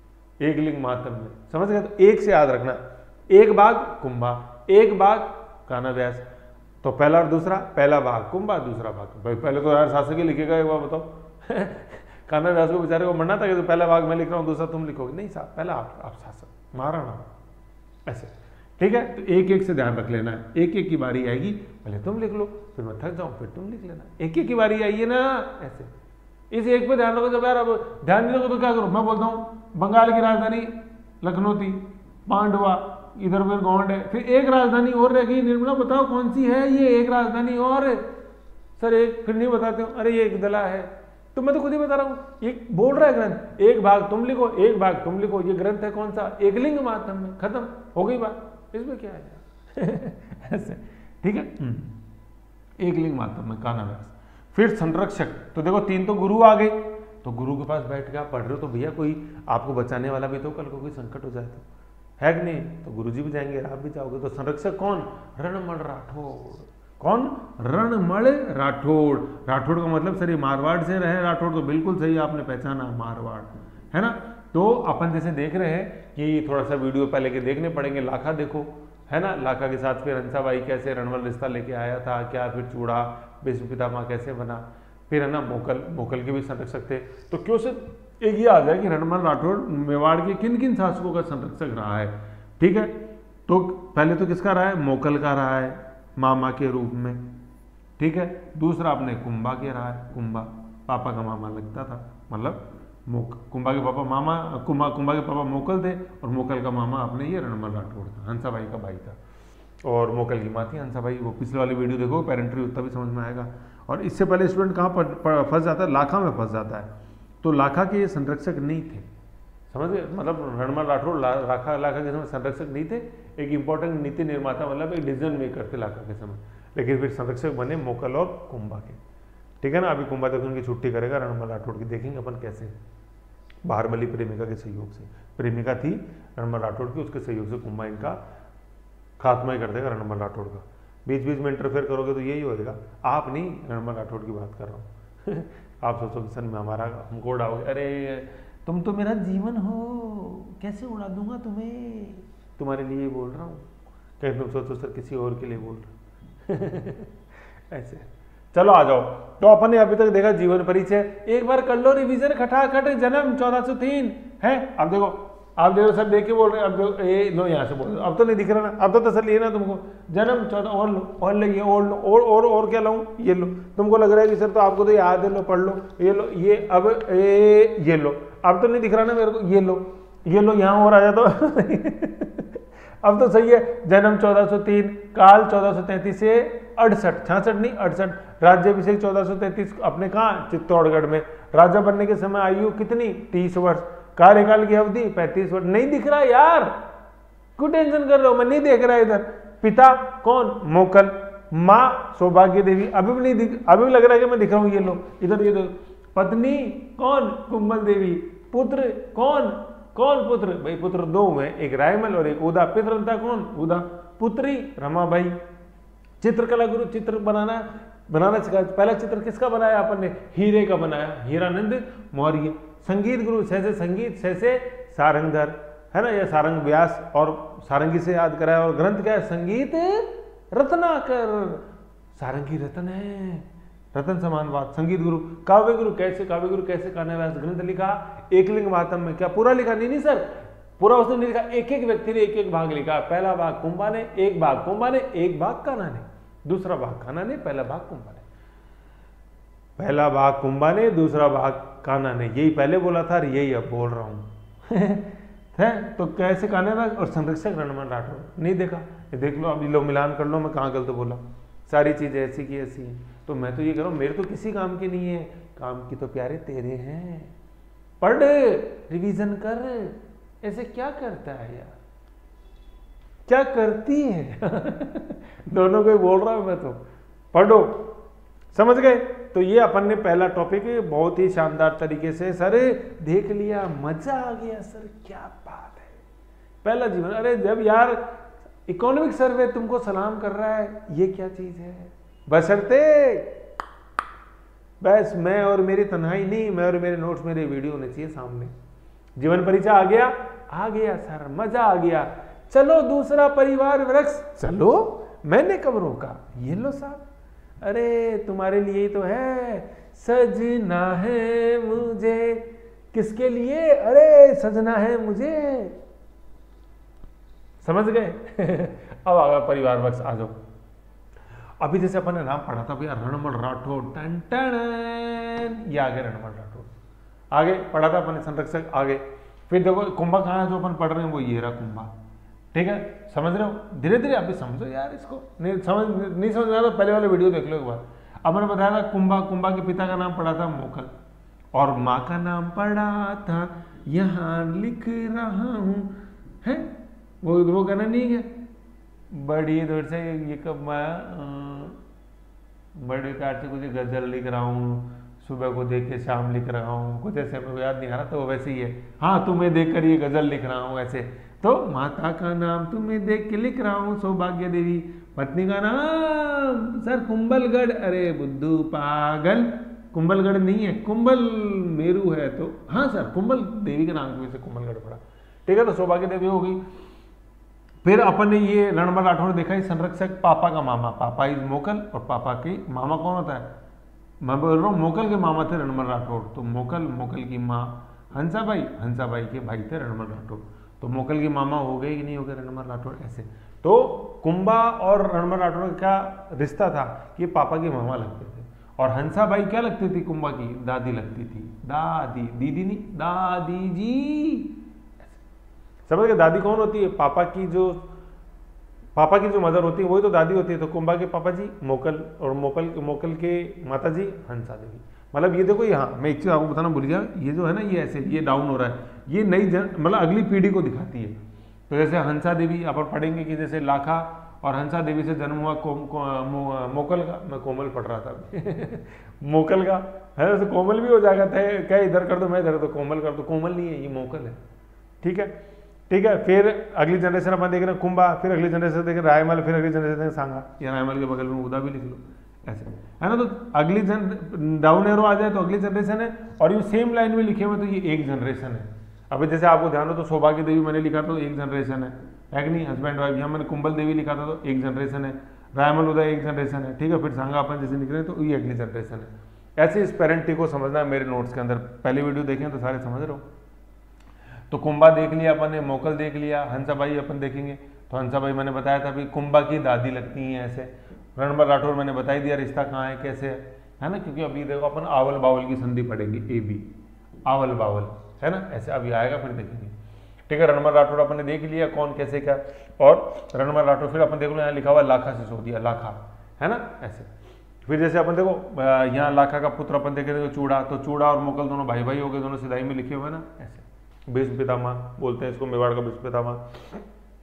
एक लिंग महात्म्य में, समझ गए? तो एक से याद रखना, एक भाग कुंभा, एक भाग काना व्यास। तो पहला और दूसरा, पहला भाग कुंभा, दूसरा भाग भाई पहले तो यार शासक ही लिखेगा एक बार बताओ कान्हा व्यास को बेचारे को मरना था कि तो पहला भाग मैं लिख रहा हूँ दूसरा तुम लिखोगे, नहीं साहब पहला आप आप शासक महाराणा ऐसे, ठीक है। तो एक एक से ध्यान रख लेना है, एक एक की बारी आएगी, पहले तुम लिख लो फिर मैं थक जाऊं फिर तुम लिख लेना, एक एक की बारी आई है ना ऐसे, इस एक पे ध्यान रखो। जब यार अब ध्यान नहीं रखो तो क्या करो, मैं बोलता हूँ बंगाल की राजधानी लखनऊ थी, पांडवा इधर फिर गौंड है, फिर एक राजधानी और रह गई निर्मला, बताओ कौन सी है ये एक राजधानी और, सर एक फिर नहीं बताते हो, अरे ये एक दला है, तो मैं तो खुद ही बता रहा हूँ, ये बोल रहा है ग्रंथ, एक भाग तुम लिखो एक भाग तुम लिखो, ये ग्रंथ है कौन सा, एकलिंग माध्यम में, खत्म हो गई बात, इसमें क्या है ऐसे, ठीक है। एक लिंग माध्यम में कान्हा व्यास। फिर संरक्षक, तो देखो तीन तो गुरु आ गए, तो गुरु के पास बैठ के आप पढ़ रहे हो तो भैया कोई आपको बचाने वाला भी तो, कल को कोई संकट हो जाए तो है कि नहीं, तो गुरुजी भी जाएंगे आप भी जाओगे। तो संरक्षक कौन, रणमल राठौड़, कौन, रणमल राठौड़, राठौड़ का मतलब सर ये मारवाड़ से रहे राठौड़, तो बिल्कुल सही आपने पहचाना मारवाड़ है ना। तो अपन जैसे देख रहे हैं कि थोड़ा सा वीडियो पहले के देखने पड़ेंगे, लाखा देखो है ना, लाखा के साथ फिर हंसाबाई कैसे रणमल रिश्ता लेके आया था, क्या फिर चूड़ा विष्णु पितामह कैसे बना, फिर है ना मोकल, मोकल के भी संरक्षक थे। तो क्यों से एक ये आ जाए कि रणमल राठौड़ मेवाड़ के किन किन शासकों का संरक्षक रहा है, ठीक है। तो पहले तो किसका रहा है, मोकल का रहा है मामा के रूप में, ठीक है। दूसरा अपने कुंभा के रहा है, कुंभा पापा का मामा लगता था, मतलब मोक कुंभा के पापा मामा, कुंभा कुंभा के पापा मोकल थे और मोकल का मामा अपने ये रणमल राठौड़ था, हंसाबाई का भाई था, और मोकल की माँ थी हंसाबाई। वो पिछले वाली वीडियो देखो पेरेंट्री उतना भी समझ में आएगा। और इससे पहले स्टूडेंट कहाँ फंस जाता है, लाखा में फंस जाता है। तो लाखा के ये संरक्षक नहीं थे, समझ गए, मतलब रणमल राठौड़ ला, लाखा लाखा के समय संरक्षक नहीं थे, एक इंपॉर्टेंट नीति निर्माता मतलब एक डिसीजन मेकर थे लाखा के समय, लेकिन फिर संरक्षक बने मोकल और कुंभा के, ठीक है ना। अभी कुंभा तक उनकी छुट्टी करेगा रणमल राठौड़ की, देखेंगे अपन कैसे, बारहमली प्रेमिका के सहयोग से, प्रेमिका थी रणमल राठौड़ की, उसके सहयोग से कुंभा इनका खात्मा ही कर देगा रणमल राठौड़ का। बीच बीच में इंटरफेयर करोगे तो यही होएगा, आप नहीं, रणमल राठौड़ की बात कर रहा हूँ आप सोचोगे सर मैं हमारा हमको उड़ाओगे, अरे तुम तो मेरा जीवन हो, कैसे उड़ा दूंगा तुम्हें, तुम्हारे लिए बोल रहा हूँ, कहीं तुम सोचो सर किसी और के लिए बोल रहा ऐसे। चलो आ जाओ, तो अपन ने अभी तक देखा जीवन परिचय, एक बार कर लो रिवीजन खटाखट, जन्म चौदह सौ तीन है। अब देखो आप देखो सर देख के बोल रहे हैं, अब देखो ए लो यहाँ से बोल रहे, अब तो नहीं दिख रहा ना, अब तो तसल्ली है ना तुमको, जन्म चौदह और लो और लो ये और लो और और और क्या लाऊं, ये लो, तुमको लग रहा है कि सर तो आपको तो याद है, लो पढ़ लो, ये लो ये अब ए ये लो, अब तो नहीं दिख रहा ना मेरे को, ये लो ये लो यहाँ और आ जाता अब तो सही है। जन्म चौदह सौ तीन, काल चौदह सौ तैंतीस से अड़सठ, छियासठ नहीं अड़सठ, राज्याभिषेक चौदह सौ तैंतीस अपने कहाँ चित्तौड़गढ़ में, राजा बनने के समय आयु कितनी तीस वर्ष, कार्यकाल की अवधि पैंतीस वर्ष, नहीं दिख रहा यार, क्यों टेंशन कर रहे हो, मैं नहीं देख रहा इधर। पिता कौन, मोकल, माँ सौभाग्य देवी, अभी भी नहीं दिख, अभी भी लग रहा है कि मैं दिख रहा हूँ, ये लो इधर ये दो। पत्नी कौन, कुंभल देवी, पुत्र कौन, कौन पुत्र, भाई पुत्र दो हुए, एक रायमल और एक उदा, पितृंता कौन, उदा, पुत्री रमाबाई। चित्रकला गुरु, चित्र बनाना बनाना सिखाया, पहला चित्र किसका बनाया अपन ने, हीरे का बनाया, हीरानंद मौर्य। संगीत गुरु, सैसे संगीत, सैसे सारंगधर है ना, यह सारंग व्यास और सारंगी से याद कराया। और ग्रंथ क्या है, संगीत रत्नाकर, सारंगी रत्न है, रतन समान बात। संगीत गुरु, काव्य गुरु कैसे, काव्य गुरु कैसे कान्हा व्यास, ग्रंथ लिखा एकलिंग मातम में, क्या पूरा लिखा, नहीं नहीं सर पूरा उसने नहीं लिखा, एक एक व्यक्ति ने एक एक भाग लिखा, पहला भाग कुंभा ने, एक भाग कुंभा ने, एक भाग कान्हा ने, दूसरा भाग कान्हा ने, पहला भाग कुंभा ने, पहला भाग कुंभा ने, दूसरा भाग कान्हा ने, यही पहले बोला था और यही अब बोल रहा हूं है। तो कैसे कान्हा व्यास और संरक्षक रणमल राठौड़, नहीं देखा, ये देख लो, अभी लो मिलान कर लो, मैं कहाँ गलत बोला, सारी चीजें ऐसी की ऐसी हैं। तो मैं तो ये कह रहा हूं, मेरे तो किसी काम की नहीं है, काम की तो प्यारे तेरे हैं, पढ़ रिवीजन कर, ऐसे क्या करता है यार, क्या करती है दोनों को बोल रहा हूं मैं, तो पढ़ो, समझ गए। तो ये अपन ने पहला टॉपिक बहुत ही शानदार तरीके से सर देख लिया, मजा आ गया सर, क्या बात है, पहला जीवन। अरे जब यार इकोनॉमिक सर्वे तुमको सलाम कर रहा है, ये क्या चीज है, बशर्ते बस मैं और मेरी तन्हाई नहीं, मैं और मेरे नोट्स, मेरे वीडियो होने चाहिए सामने। जीवन परिचय आ गया, आ गया सर, मजा आ गया। चलो दूसरा परिवार वृक्ष, चलो मैंने कब रोका, ये लो साहब, अरे तुम्हारे लिए ही तो है, सजना है मुझे, किसके लिए, अरे सजना है मुझे, समझ गए। अब आ गया परिवार वक्स, आ जाओ। अभी जैसे अपन ने नाम पढ़ा था भैया रणमल राठौड़, टन टन, ये आगे रणमल राठौड़, आगे पढ़ा था अपन ने संरक्षक, आगे फिर देखो कुंभा कहाँ है जो अपन पढ़ रहे हैं, वो ये रहा कुंभा, ठीक है, समझ रहे हो, धीरे धीरे अभी समझो यार इसको, नहीं समझ नहीं समझ रहा तो पहले वाले वीडियो देख लो एक बार। अब मैंने बताया था कुंभा, कुंभा के पिता का नाम पढ़ा था मोकल, और माँ का नाम पढ़ा था, यहाँ लिख रहा हूँ, है वो वो कहना नहीं है, बड़ी दूर से ये कब मैं बड़े कार से कुछ गजल लिख रहा हूँ, सुबह को देख के शाम लिख रहा हूँ, कुछ ऐसे मेरे को याद नहीं आ रहा, तो वैसे ही है, हाँ तुम्हें देख कर ये गजल लिख रहा हूँ ऐसे, तो माता का नाम तुम्हें देख के लिख रहा हूँ सौभाग्य देवी, पत्नी का नाम सर कुंभलगढ़, अरे बुद्धू पागल, कुंभलगढ़ नहीं है, कुंभल मेरू है, तो हाँ सर कुंभल देवी के नाम की वजह से कुंभलगढ़ पड़ा, ठीक है, तो सौभाग्य देवी हो गई। फिर अपन ने ये रणमल राठौड़ देखा है संरक्षक, पापा का मामा, पापा इज मोकल, और पापा के मामा कौन होता है, मैं बोल रहा हूँ मोकल के मामा थे रणमल राठौड़, तो मोकल, मोकल की माँ हंसाबाई, हंसाबाई के भाई थे रणमल राठौड़, तो मोकल की मामा हो गए कि नहीं हो गए रणमल राठौड़, ऐसे। तो कुंभा और रणमल राठौड़ का रिश्ता था कि पापा की मामा लगते थे, और हंसाबाई क्या लगती थी, कुंभा की दादी लगती थी, दादी, दीदी नहीं, दादी जी, समझ गए। दादी कौन होती है, पापा की जो पापा की जो मदर होती है वही तो दादी होती है, तो कुंभा के पापा जी मोकल, और मोकल मोकल के माता जी हंसा देवी। मतलब ये देखो, यहाँ मैं एक चीज आपको बताना भूल गया, ये जो है ना ये ऐसे ये डाउन हो रहा है, ये नई जन मतलब अगली पीढ़ी को दिखाती है। तो जैसे हंसा देवी अपन पढ़ेंगे कि जैसे लाखा और हंसा देवी से जन्म हुआ को, को, मो, मोकल का, मैं कोमल पढ़ रहा था मोकल का है, तो कोमल भी हो जाएगा, क्या इधर कर दो मैं इधर, तो कोमल कर दो, कोमल नहीं है ये मोकल है, ठीक है ठीक है। फिर अगली जनरेशन अपन देख रहे हैं कुंभा, फिर अगली जनरेशन देख रहे हैं रायमल, फिर अगली जनरेशन देख सांगा, या रायमल के बगल में उदा भी लिख लो, ऐसे है ना। तो अगली जन डाउन एरो आ जाए तो अगली जनरेशन है, और ये सेम लाइन में लिखे हुए तो ये एक जनरेशन है। अभी जैसे आपको ध्यान हो तो सौभाग्य देवी मैंने लिखा था तो एक जनरेशन है, है कि नहीं, हस्बैंड वाइफ। यहाँ मैंने कुंभल देवी लिखा था तो एक जनरेशन है, रायमल उदय एक जनरेशन है, ठीक है। फिर सांगा अपन जैसे लिख रहे हैं तो ये अगली जनरेशन है। ऐसे इस पेरेंटी को समझना है मेरे नोट्स के अंदर, पहले वीडियो देखें तो सारे समझ रहे हो। तो कुंभा देख लिया अपन ने, मोकल देख लिया, हंसाबाई अपन देखेंगे तो हंसाबाई मैंने बताया था अभी कुंभा की दादी लगती हैं ऐसे। रणमल राठौड़ मैंने बता ही दिया रिश्ता कहाँ है कैसे है, है ना, क्योंकि अभी देखो अपन आवल बावल की संधि पढ़ेंगे, ए बी आवल बावल, है ना, ऐसे अभी आएगा फिर देखेंगे, ठीक है। रणमल राठौड़ अपन ने देख लिया कौन कैसे क्या, और रणमल राठौड़ फिर अपन देख लो यहाँ लिखा हुआ लाखा सिसोदिया, लाखा, है ना, ऐसे। फिर जैसे अपन देखो यहाँ लाखा का पुत्र अपन देखे देखो चूड़ा, तो चूड़ा और मोकल दोनों भाई भाई हो गए, दोनों सिधाई में लिखे हुए ना ऐसे। भीष्म पितामह बोलते हैं इसको, मेवाड़ का भीष्म पितामह।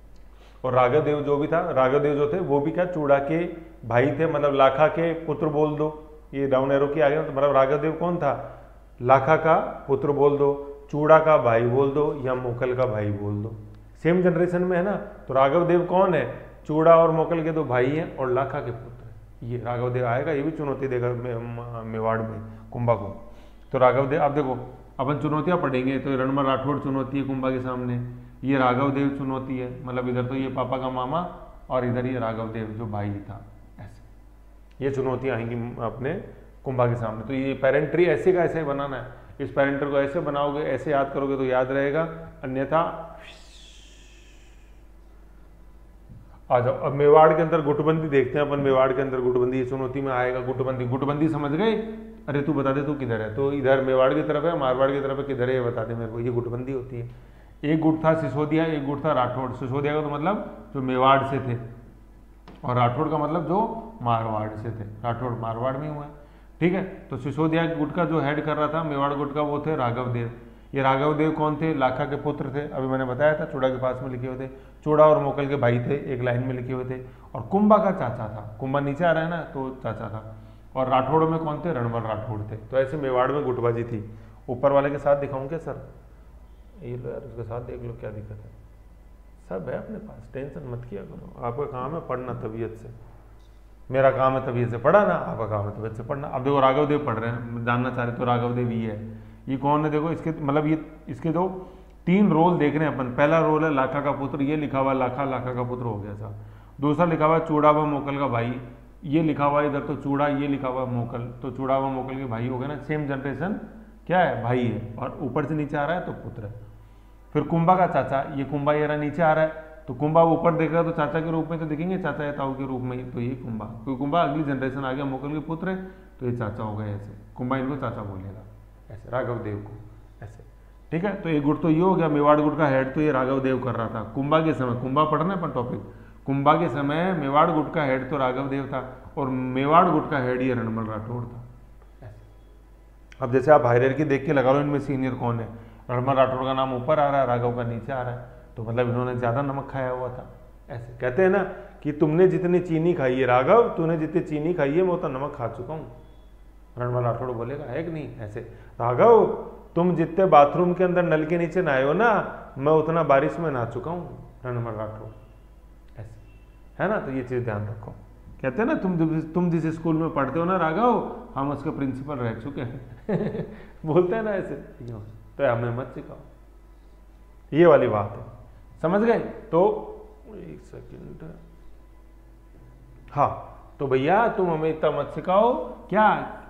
और राघव देव जो भी था, राघव देव जो थे वो भी क्या चूड़ा के भाई थे, मतलब लाखा के पुत्र बोल दो, ये डाउन एरो की आ गया, तो मतलब राघव देव कौन था, लाखा का पुत्र बोल दो, चूड़ा का भाई बोल दो, या मोकल का भाई बोल दो, सेम जनरेशन में है ना। तो राघव देव कौन है, चूड़ा और मोकल के दो भाई हैं और लाखा के पुत्र, ये राघव देव आएगा, ये भी चुनौती देगा मेवाड़ में कुंभा को। तो राघव देव, आप देखो अपन चुनौतियां पढ़ेंगे तो रणमल राठौड़ चुनौती है कुंभा के सामने, ये राघव देव चुनौती है, मतलब इधर तो ये पापा का मामा और इधर ये राघव देव जो भाई था, ऐसे ये चुनौतियां आएंगी अपने कुंभा के सामने। तो ये पेरेंट्री ऐसे का ऐसे बनाना है, इस पेरेंटर को ऐसे बनाओगे, ऐसे याद करोगे तो याद रहेगा, अन्यथा आ जाओ। अब मेवाड़ के अंदर गुटबंदी देखते हैं अपन, मेवाड़ के अंदर गुटबंदी ये चुनौती में आएगा, गुटबंदी गुटबंदी समझ गए, अरे तू बता दे तू किधर है, तो इधर मेवाड़ की तरफ है, मारवाड़ की तरफ है, किधर है ये बता दे मेरे को, ये गुटबंदी होती है। एक गुट था सिसोदिया, एक गुट था राठौड़। सिसोदिया का तो मतलब जो मेवाड़ से थे, और राठौड़ का मतलब जो मारवाड़ से थे, राठौड़ मारवाड़ में हुआ है, ठीक है। तो सिसोदिया गुट का जो हेड कर रहा था मेवाड़ गुट का वो थे राघव देव। ये राघव देव कौन थे, लाखा के पुत्र थे, अभी मैंने बताया था, चूड़ा के पास में लिखे हुए थे, चूड़ा और मोकल के भाई थे, एक लाइन में लिखे हुए थे। और कुंभा का चाचा था, कुंभा नीचे आ रहा है ना, तो चाचा था। और राठौड़ में कौन थे, रणमल राठौड़ थे। तो ऐसे मेवाड़ में गुटबाजी थी। ऊपर वाले के साथ दिखाऊं क्या सर, ये लो यार, उसके साथ देख लो क्या दिक्कत है, सब है अपने पास, टेंशन मत किया करो। आपका काम है पढ़ना तबीयत से, मेरा काम है तबीयत से पढ़ाना, आपका काम है तबीयत से पढ़ना। अब देखो राघव देव पढ़ रहे हैं, जानना चाह रहे तो राघव देव ये है, ये कौन है देखो, इसके मतलब ये इसके दो तीन रोल देख रहे हैं अपन। पहला रोल है लाखा का पुत्र, ये लिखा हुआ लाखा, लाखा का पुत्र हो गया था। दूसरा लिखा हुआ है चूड़ा व मोकल का भाई, ये लिखा हुआ है इधर तो चूड़ा, ये लिखा हुआ है मोकल, तो चूड़ा व मोकल के भाई हो गए ना, सेम जनरेशन क्या है, भाई है, और ऊपर से नीचे आ रहा है तो पुत्र है। फिर कुंभा का चाचा, ये कुंभा ये रहा नीचे आ रहा है, तो कुंभा ऊपर देख रहा है तो चाचा के रूप में तो दिखेंगे, चाचा या ताऊ के रूप में, तो ये कुंभा, क्योंकि कुंभा अगली जनरेशन आ गया, मोकल के पुत्र है तो ये चाचा हो गए, ऐसे कुंभा इनको चाचा बोलेगा, ऐसे राघव देव को, ऐसे ठीक है। तो एक गुट तो ये हो गया, मेवाड़ गुट का हेड तो ये राघव देव कर रहा था कुंभा के समय, कुंभा पढ़ना अपन टॉपिक, कुंभा के समय मेवाड़ गुट का हेड तो राघव देव था और मेवाड़ गुट का हेड ये रणमल राठौड़ था। अब जैसे आप हायरार्की देख के लगा लो इनमें सीनियर कौन है, रणमल राठौड़ का नाम ऊपर आ रहा है, राघव का नीचे आ रहा है, तो मतलब इन्होंने ज्यादा नमक खाया हुआ था। ऐसे कहते हैं ना कि तुमने जितनी चीनी खाई है राघव, तूने जितनी चीनी खाई है मैं उतना नमक खा चुका हूँ, रणमल राठौड़ बोलेगा, है कि नहीं। ऐसे राघव तुम जितने बाथरूम के अंदर नल के नीचे नहाए हो ना, मैं उतना बारिश में नहा चुका हूँ, रणमल राठौड़, ऐसे है ना। तो ये चीज ध्यान रखो। कहते हैं ना तुम तुम जिस स्कूल में पढ़ते हो ना राघव, हम उसके प्रिंसिपल रह चुके हैं बोलते हैं ना ऐसे, तो हमें मत सिखाओ, ये वाली बात है, समझ गए। तो एक सेकंड, हाँ तो भैया तुम हमें इतना मत सिखाओ, क्या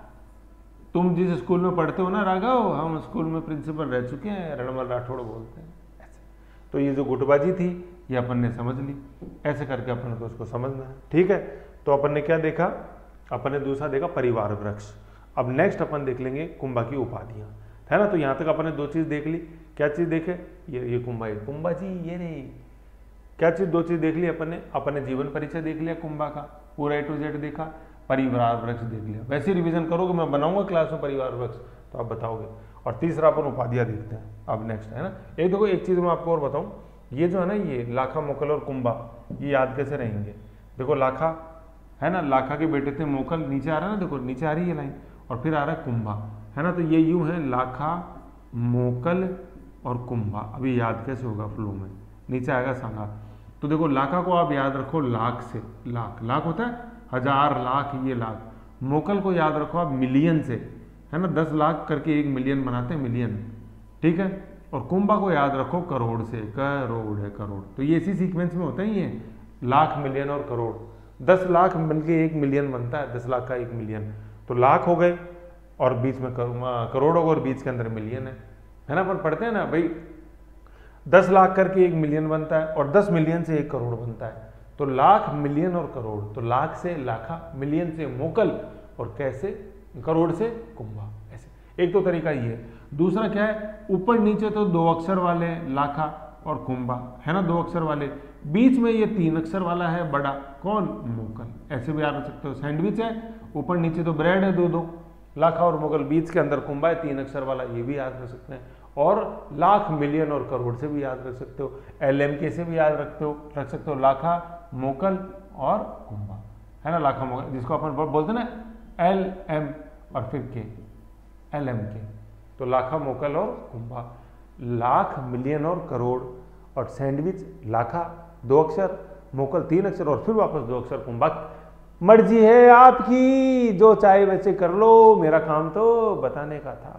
तुम जिस स्कूल में पढ़ते हो ना राघव, हम स्कूल में प्रिंसिपल रह चुके हैं, रणमल राठौड़ बोलते हैं ऐसे। तो ये जो गुटबाजी थी ये अपन ने समझ ली, ऐसे करके अपन को उसको समझना है, ठीक है। तो अपन ने क्या देखा, अपन ने दूसरा देखा परिवार वृक्ष। अब नेक्स्ट अपन देख लेंगे कुंभा की उपाधियां, है ना। तो यहाँ तक अपन ने दो चीज देख ली, क्या चीज देखे, ये ये कुंभा ये कुंभा जी ये रे, क्या चीज, दो चीज देख ली अपन ने। अपन ने जीवन परिचय देख लिया कुंभा का, पूरा ए टू जेड देखा, परिवार वृक्ष देख लिया। वैसे रिवीजन करोगे, मैं बनाऊंगा क्लास में परिवार वृक्ष तो आप बताओगे। और तीसरा अपन उपाधियां देखते हैं अब नेक्स्ट, है ना। एक देखो एक चीज मैं आपको और बताऊं, ये जो है ना ये लाखा मोकल और कुंभा, ये याद कैसे रहेंगे। देखो लाखा है ना, लाखा के बेटे थे मोकल, नीचे आ रहा है ना, देखो नीचे आ रही है लाइन, और फिर आ रहा है कुंभा, है ना। तो ये यूं है लाखा मोकल और कुंभा। अभी याद कैसे होगा फ्लो में, नीचे आएगा सांगा। तो देखो लाखा को आप याद रखो लाख से, लाख लाख होता है हजार लाख, ये लाख। मोकल को याद रखो आप मिलियन से, है ना, दस लाख करके एक मिलियन बनाते हैं, मिलियन, ठीक है। और कुंभा को याद रखो करोड़ से, करोड़ है करोड़। तो ये इसी सीक्वेंस में होता है, ये लाख मिलियन और करोड़, दस लाख मिलके एक मिलियन बनता है, दस लाख का एक मिलियन। तो लाख हो गए और बीच में करोड़ होगा और बीच के अंदर मिलियन है, है ना। अपन पढ़ते हैं ना भाई, दस लाख करके एक मिलियन बनता है और दस मिलियन से एक करोड़ बनता है। तो लाख मिलियन और करोड़, तो लाख से लाखा, मिलियन से मोकल और कैसे करोड़ से कुंभा, ऐसे एक तो तरीका ये है। दूसरा क्या है, ऊपर नीचे तो दो अक्षर वाले लाखा और कुंभा, है ना, दो अक्षर वाले, बीच में ये तीन अक्षर वाला है बड़ा, कौन, मोकल। ऐसे भी याद रख सकते हो, सैंडविच है, ऊपर नीचे तो ब्रेड है दो दो, लाखा और मोगल, बीच के अंदर कुंभा है तीन अक्षर वाला, ये भी याद रख सकते हैं। और लाख मिलियन और करोड़ से भी याद रख सकते हो, एल एम के से भी याद रखते हो रख सकते हो, लाखा मोकल और कुंभा, है ना, लाखा मोकल, जिसको अपन बोलते हैं ना एल एम और फिर के, एल एम के। तो लाखा मोकल और कुंभा, लाख मिलियन और करोड़, और सैंडविच लाखा दो अक्षर, मोकल तीन अक्षर और फिर वापस दो अक्षर कुंभा। मर्जी है आपकी, जो चाहे वैसे कर लो, मेरा काम तो बताने का था,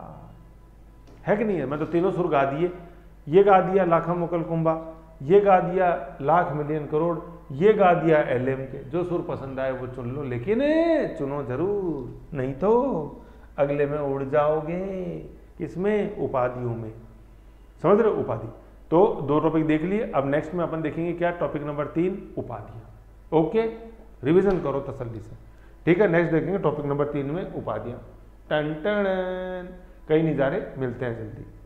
है कि नहीं है। मैं तो तीनों सुर गा दिए, ये गा दिया लाखा मोकल कुंभा, ये गा दिया लाख मिलियन करोड़, ये गा दिया एल एम के। जो सुर पसंद आए वो चुन लो, लेकिन चुनो जरूर, नहीं तो अगले में उड़ जाओगे, किसमें, उपाधियों में, समझ रहे हो, उपाधि। तो दो टॉपिक देख लिए। अब नेक्स्ट में अपन देखेंगे क्या, टॉपिक नंबर तीन, उपाधियां। ओके, रिवीजन करो तसल्ली से, ठीक है। नेक्स्ट देखेंगे टॉपिक नंबर तीन में उपाधियां। टन टन, कहीं नहीं जा रहे, मिलते हैं जल्दी।